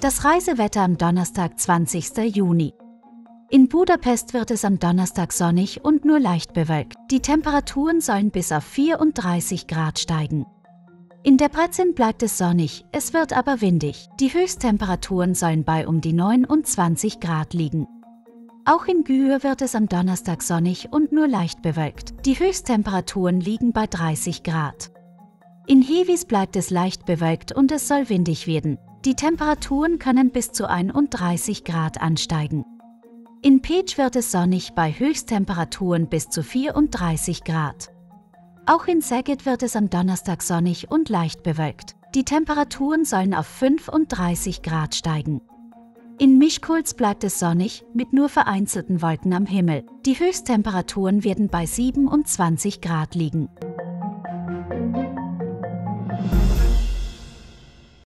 Das Reisewetter am Donnerstag, 20. Juni. In Budapest wird es am Donnerstag sonnig und nur leicht bewölkt. Die Temperaturen sollen bis auf 34 Grad steigen. In Debrecen bleibt es sonnig, es wird aber windig. Die Höchsttemperaturen sollen bei um die 29 Grad liegen. Auch in Győr wird es am Donnerstag sonnig und nur leicht bewölkt. Die Höchsttemperaturen liegen bei 30 Grad. In Hevis bleibt es leicht bewölkt und es soll windig werden. Die Temperaturen können bis zu 31 Grad ansteigen. In Pécs wird es sonnig bei Höchsttemperaturen bis zu 34 Grad. Auch in Szeged wird es am Donnerstag sonnig und leicht bewölkt. Die Temperaturen sollen auf 35 Grad steigen. In Miskolc bleibt es sonnig, mit nur vereinzelten Wolken am Himmel. Die Höchsttemperaturen werden bei 27 Grad liegen.